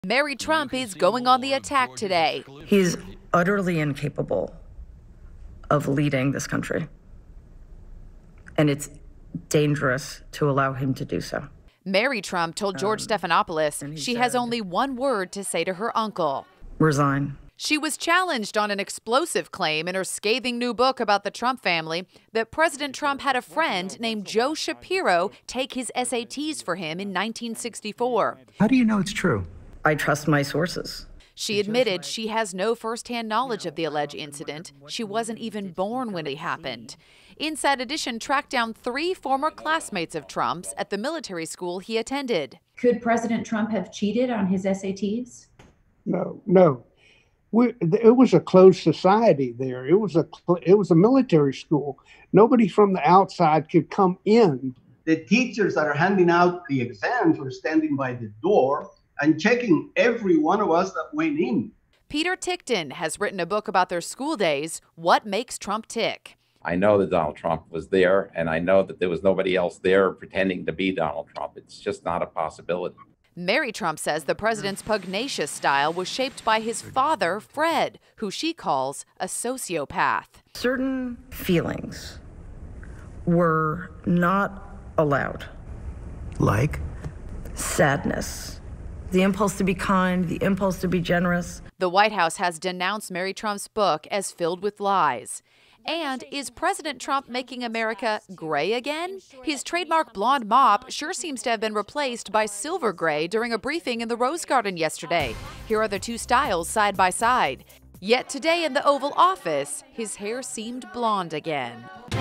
Mary Trump is going on the attack today. He's utterly incapable of leading this country, and it's dangerous to allow him to do so. Mary Trump told George Stephanopoulos she has only one word to say to her uncle: resign. She was challenged on an explosive claim in her scathing new book about the Trump family that President Trump had a friend named Joe Shapiro take his SATs for him in 1964. How do you know it's true? I trust my sources. She admitted she has no firsthand knowledge of the alleged incident. She wasn't even born when it happened. Inside Edition tracked down 3 former classmates of Trump's at the military school he attended. Could President Trump have cheated on his SATs? No. It was a closed society there. It was a military school. Nobody from the outside could come in. The teachers that are handing out the exams were standing by the door and checking every one of us that went in. Peter Tickton has written a book about their school days, What Makes Trump Tick. I know that Donald Trump was there, and I know that there was nobody else there pretending to be Donald Trump. It's just not a possibility. Mary Trump says the president's pugnacious style was shaped by his father, Fred, who she calls a sociopath. Certain feelings were not allowed. Like? Sadness, the impulse to be kind, the impulse to be generous. The White House has denounced Mary Trump's book as filled with lies. And is President Trump making America gray again? His trademark blonde mop sure seems to have been replaced by silver gray during a briefing in the Rose Garden yesterday. Here are the 2 styles side by side. Yet today in the Oval Office, his hair seemed blonde again.